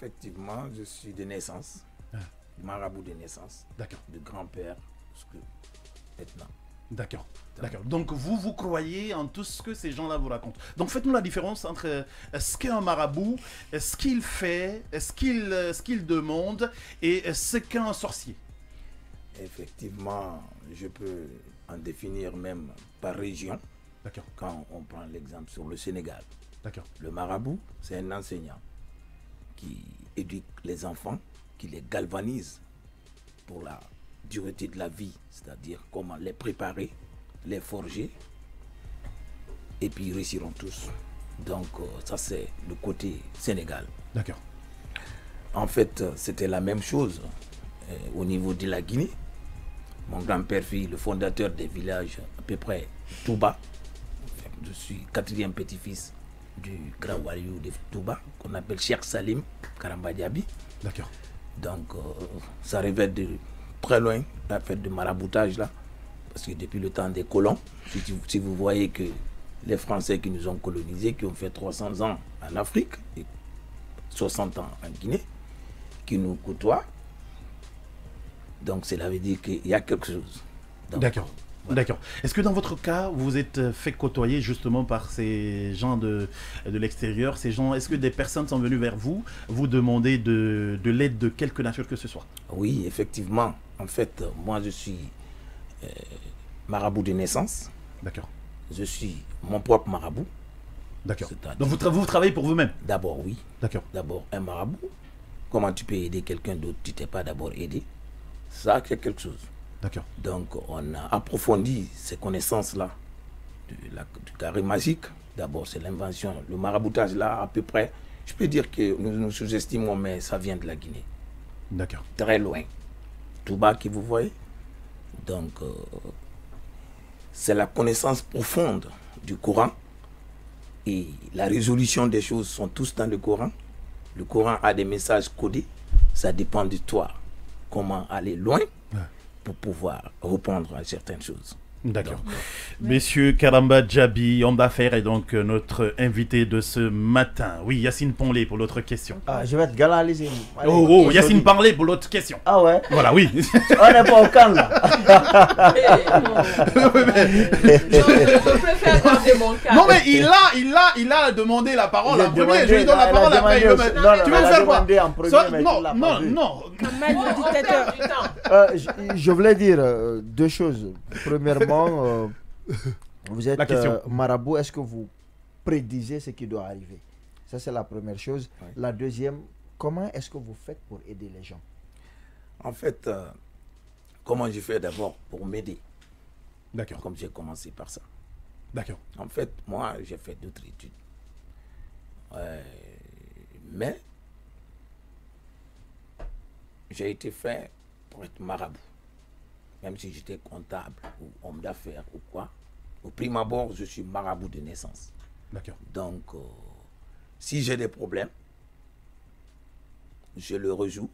Effectivement, je suis de naissance, marabout de naissance, de grand-père jusqu'à maintenant. D'accord, d'accord. Donc vous croyez en tout ce que ces gens-là vous racontent. Donc faites-nous la différence entre ce qu'est un marabout, ce qu'il fait, ce qu'il demande et ce qu'est un sorcier. Effectivement, je peux en définir même par région. D'accord. Quand on prend l'exemple sur le Sénégal. D'accord. Le marabout, c'est un enseignant qui éduque les enfants, qui les galvanise pour la dureté de la vie, c'est-à-dire comment les préparer, les forger, et puis ils réussiront tous. Donc ça c'est le côté Sénégal. D'accord. En fait, c'était la même chose au niveau de la Guinée. Mon grand-père fut le fondateur des villages à peu près Touba. Je suis 4e petit-fils du grand Waliou de Touba, qu'on appelle Cheikh Salim Karamba Diaby. D'accord. Donc ça révèle de très loin la fête de maraboutage là, parce que depuis le temps des colons, si vous voyez que les Français qui nous ont colonisés, qui ont fait 300 ans en Afrique et 60 ans en Guinée, qui nous côtoient, donc cela veut dire qu'il y a quelque chose. D'accord. Voilà. D'accord. Est-ce que dans votre cas, vous vous êtes fait côtoyer justement par ces gens de l'extérieur, ces gens, est-ce que des personnes sont venues vers vous, vous demander de l'aide de quelque nature que ce soit? Oui, effectivement. En fait, moi je suis marabout de naissance. D'accord. Je suis mon propre marabout. D'accord. Donc vous travaillez pour vous-même? D'abord, oui. D'accord. D'abord, un marabout. Comment tu peux aider quelqu'un d'autre? Tu t'es pas d'abord aidé. Ça, c'est quelque chose. D'accord. Donc, on a approfondi ces connaissances-là du carré magique. D'abord, c'est l'invention. Le maraboutage, là, à peu près, je peux dire que nous sous-estimons, mais ça vient de la Guinée. D'accord. Très loin. Tout bas, qui vous voyez. Donc, c'est la connaissance profonde du Coran. Et la résolution des choses sont tous dans le Coran. Le Coran a des messages codés. Ça dépend de toi. Comment aller loin pour pouvoir répondre à certaines choses. D'accord. Monsieur Karamba Diaby, homme d'affaires, est donc notre invité de ce matin. Oui, Yacine Ponlé pour l'autre question. Ah, je vais être galalisé. Oh, Yacine Ponlé pour l'autre question. Ah ouais? Voilà, oui. On n'est pas au camp là. Je préfère garder mon cas. Non mais il a demandé la parole en premier. Je lui donne la parole après. Tu veux faire quoi? Non. Je voulais dire deux choses. Premièrement, vous êtes marabout. Est-ce que vous prédisez ce qui doit arriver? Ça, c'est la première chose. Oui. La deuxième, comment est-ce que vous faites pour aider les gens? En fait, comment je fais d'abord pour m'aider? D'accord. Comme j'ai commencé par ça. D'accord. En fait, moi, j'ai fait d'autres études. Mais j'ai été fait pour être marabout. Même si j'étais comptable ou homme d'affaires ou quoi. Au prime abord, je suis marabout de naissance. D'accord. Donc, si j'ai des problèmes, je le résous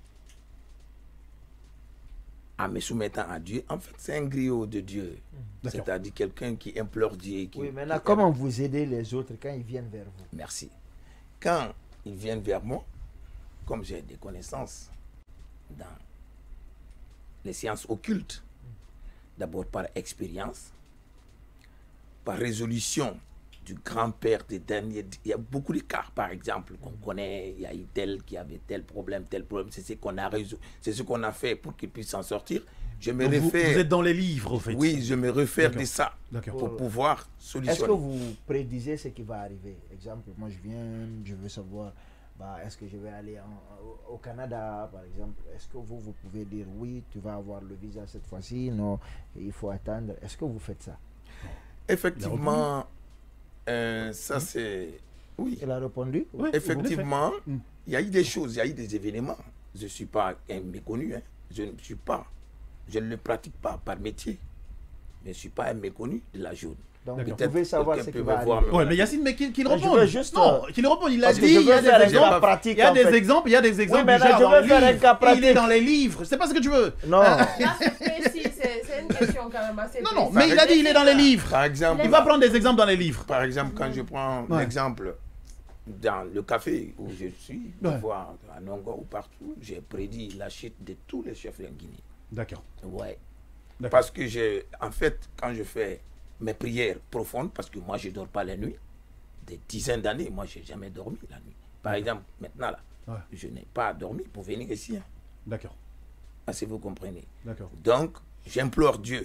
en me soumettant à Dieu. En fait, c'est un griot de Dieu. C'est-à-dire quelqu'un qui implore Dieu. Oui, maintenant, comment vous aidez les autres quand ils viennent vers vous? Merci. Quand ils viennent vers moi, comme j'ai des connaissances dans les sciences occultes, d'abord par expérience, par résolution du grand-père des derniers. Il y a beaucoup de cas, par exemple, qu'on connaît. Il y a eu tel qui avait tel problème. C'est ce qu'on a résolu, c'est ce qu'on a fait pour qu'il puisse s'en sortir. Je me réfère. Vous êtes dans les livres, en fait. Oui, je me réfère de ça pour pouvoir solutionner. Est-ce que vous prédisez ce qui va arriver? Exemple, moi je veux savoir, est-ce que je vais aller au Canada, par exemple? Est-ce que vous pouvez dire oui, tu vas avoir le visa cette fois-ci? Non, il faut attendre. Est-ce que vous faites ça? Effectivement, ça c'est... Oui. Il a répondu? Oui, effectivement, il y a eu des choses, il y a eu des événements. Je ne suis pas un méconnu. Hein. Je ne le pratique pas par métier. Mais je ne suis pas un méconnu de la jaune. Donc vous pouvez savoir ce qui va arriver. Oui, mais Yacine, mais qu'il réponde. Non, qu'il réponde. Il a dit, il y a des exemples. Il y a des exemples déjà dans les livres. Il est dans les livres. C'est pas ce que tu veux. Non. Là, c'est précis. C'est une question quand même assez précise. Non, mais il a dit, il est dans les livres. Par exemple, il va prendre des exemples dans les livres. Par exemple, quand je prends l'exemple dans le café où je suis, Ouais. voir à Nongo ou partout, j'ai prédit la chute de tous les chefs en Guinée. D'accord. Ouais. D'accord. Parce que en fait, quand je fais mes prières profondes, parce que moi je ne dors pas la nuit, des dizaines d'années, moi je n'ai jamais dormi la nuit. Par exemple, maintenant là, Ouais. je n'ai pas dormi pour venir ici. Hein. D'accord. Parce que vous comprenez. D'accord. Donc, j'implore Dieu.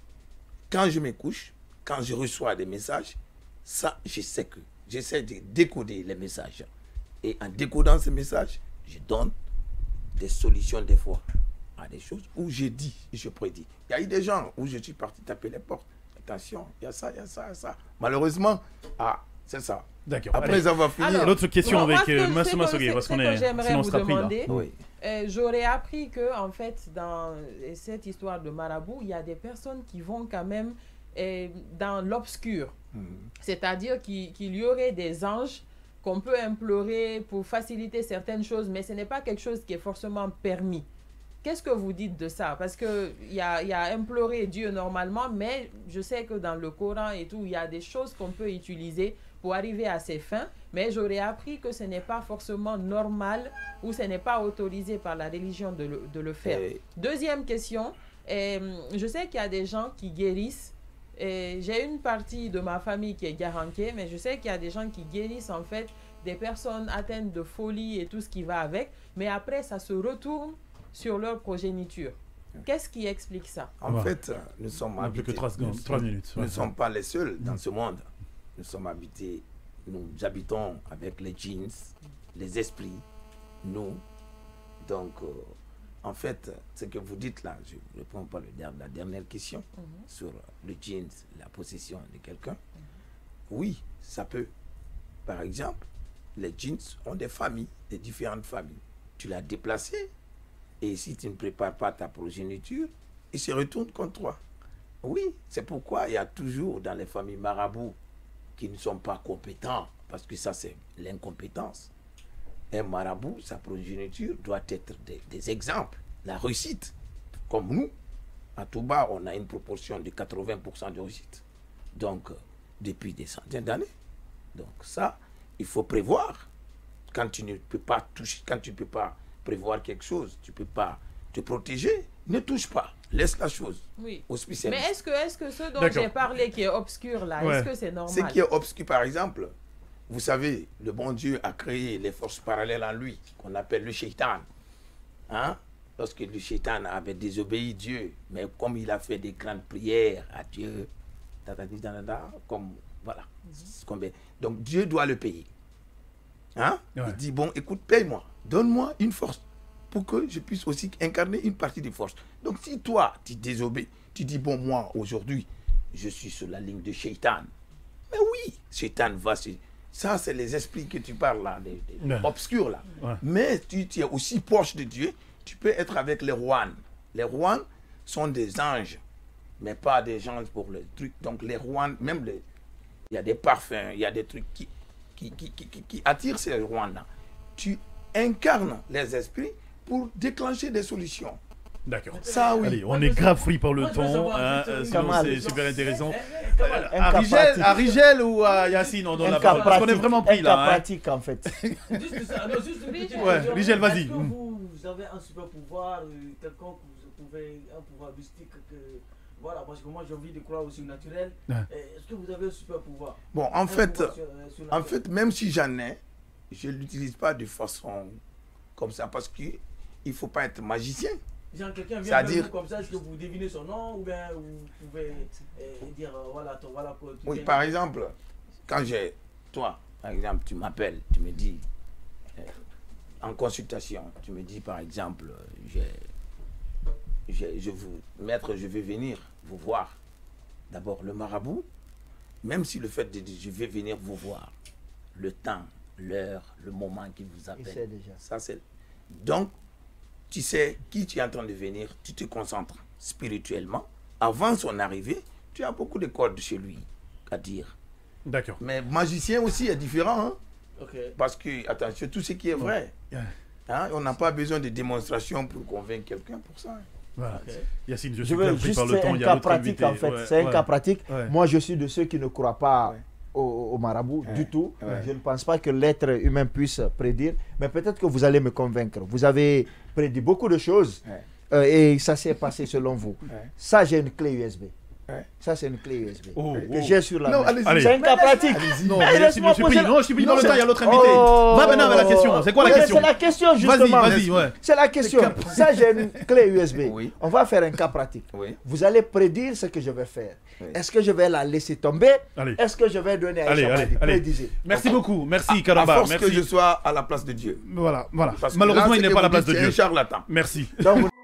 Quand je me couche, quand je reçois des messages, ça, je sais que j'essaie de décoder les messages. Et en décodant ces messages, je donne des solutions des fois à des choses où je dis, je prédis. Il y a eu des gens où je suis parti taper les portes. Attention, il y a ça, il y a ça, il y a ça. Malheureusement, c'est ça. D'accord. Après Allez. avoir fini... Alors, L'autre question Moi, avec ce que- Massimo ce que- Sogé, parce ce qu'on que est, j'aimerais sinon on vous sera pris là. demander, Oui. J'aurais appris que, en fait, dans cette histoire de marabout, il y a des personnes qui vont quand même dans l'obscur. C'est-à-dire qu'il y aurait des anges qu'on peut implorer pour faciliter certaines choses, mais ce n'est pas quelque chose qui est forcément permis. Qu'est-ce que vous dites de ça? Parce qu'il y a implorer Dieu normalement, mais je sais que dans le Coran et tout, il y a des choses qu'on peut utiliser pour arriver à ses fins, mais j'aurais appris que ce n'est pas forcément normal ou ce n'est pas autorisé par la religion de le faire. Deuxième question, je sais qu'il y a des gens qui guérissent. J'ai une partie de ma famille qui est garantie, mais je sais qu'il y a des gens qui guérissent en fait des personnes atteintes de folie et tout ce qui va avec, mais après ça se retourne sur leur progéniture. Qu'est-ce qui explique ça? En fait, nous sommes On n'a plus que habités- 3 secondes, nous 3 sommes- minutes. Nous Ouais. ne sommes pas les seuls dans ce monde. Nous sommes habités, nous habitons avec les djinns, les esprits, nous. Donc, en fait, ce que vous dites là, je ne réponds pas la dernière question sur le djinn, la possession de quelqu'un. Oui, ça peut. Par exemple, les djinns ont des familles, des différentes familles. Tu l'as déplacé, et si tu ne prépares pas ta progéniture, il se retourne contre toi. Oui, c'est pourquoi il y a toujours dans les familles marabouts qui ne sont pas compétents, parce que ça c'est l'incompétence. Un marabout, sa progéniture doit être des exemples, la réussite. Comme nous, à Touba, on a une proportion de 80% de réussite. Donc, depuis des centaines d'années. Donc ça, il faut prévoir. Quand tu ne peux pas toucher, quand tu ne peux pas prévoir quelque chose, tu ne peux pas te protéger, ne touche pas. Laisse la chose Oui. aux spécialistes. Mais est-ce que ce dont D'accord. j'ai parlé qui est obscur là, Ouais. est-ce que c'est normal? Ce qui est obscur, par exemple, vous savez, le bon Dieu a créé les forces parallèles en lui, qu'on appelle le shaitan. Hein? Lorsque le shaitan avait désobéi Dieu, mais comme il a fait des grandes prières à Dieu, comme, voilà. Donc Dieu doit le payer. Hein? Ouais. Il dit, bon, écoute, paye-moi, donne-moi une force pour que je puisse aussi incarner une partie des forces. Donc si toi, tu désobéis, tu dis, bon, moi, aujourd'hui, je suis sur la ligne de shaitan. Mais oui, shaitan va se... Ça, c'est les esprits que tu parles là, les Ouais. obscurs là. Ouais. Mais tu es aussi proche de Dieu, tu peux être avec les rois. Les rois sont des anges, mais pas des gens pour les trucs. Donc les rois, même il y a des parfums, il y a des trucs qui attirent ces rois-là. Tu incarnes les esprits pour déclencher des solutions. D'accord. Ça, oui. Allez, on est grave pris par le Moi, je veux temps, savoir, hein, vite, sinon Kamal. c'est super intéressant. Un À Rigel ou à Yacine, on donne la parole, parce qu'on est vraiment pris un cas là. hein. pratique en fait. Juste ça, non, juste une petite Ouais, question. Rigel, vas-y. Est-ce que vous avez un super pouvoir, quelconque, vous pouvez, un pouvoir mystique que... Voilà, parce que moi j'ai envie de croire au surnaturel. Ouais. Est-ce que vous avez un super pouvoir? Bon, Un en fait, pouvoir surnaturel. même si j'en ai, je ne l'utilise pas de façon comme ça parce qu'il ne faut pas être magicien. Genre quelqu'un vient C'est-à-dire- vers vous comme ça, est-ce que vous devinez son nom ou bien vous pouvez dire voilà, voilà quoi. tu Oui, viens par de- exemple, quand toi, par exemple, tu m'appelles, tu me dis, en consultation, tu me dis, par exemple, maître, je vais venir vous voir. D'abord, le marabout, même si le fait de dire, je vais venir vous voir, le temps, l'heure, le moment qu'il vous Il appelle, sait déjà. ça c'est... Donc, tu sais qui tu es en train de venir, tu te concentres spirituellement. Avant son arrivée, tu as beaucoup de codes chez lui à dire. D'accord. Mais magicien aussi est différent, hein, Ok. parce que, attention, tout ce qui est vrai, Ouais. hein, on n'a pas besoin de démonstration pour convaincre quelqu'un pour ça. Voilà. Ok. Yacine, je Je suis veux pris juste par le faire temps, un il y a cas l'autre pratique invité. en fait. Ouais, C'est un ouais. cas pratique. Ouais. Moi, je suis de ceux qui ne croient pas Ouais. au marabout du tout. Ouais. Je ne pense pas que l'être humain puisse prédire, mais peut-être que vous allez me convaincre. Vous avez prédit beaucoup de choses et ça s'est passé selon vous. Ça, j'ai une clé USB. Ça, c'est une clé USB que j'ai sur la main. Allez. C'est un cas pratique. Non, Mais laisse-moi poser la- je suis pris dans le temps, il y a l'autre invité. Oh. Va maintenant avec la question. C'est quoi la Oui, question? C'est la question, justement. Vas-y, ouais. C'est la question. Ça, j'ai une clé USB. Oui. On va faire un cas pratique. Oui. Vous allez prédire ce que je vais faire. Oui. Est-ce que je vais la laisser tomber? Allez. Est-ce que je vais donner à Allez, Aïcha allez, Madi? allez. Prédisez. Merci beaucoup. Merci, À Karamba. force que Merci. je sois à la place de Dieu. Voilà. Parce que Malheureusement, là, il ce n'est que pas à la vous place dites, de c'est Dieu. un charlatan. Merci. Donc,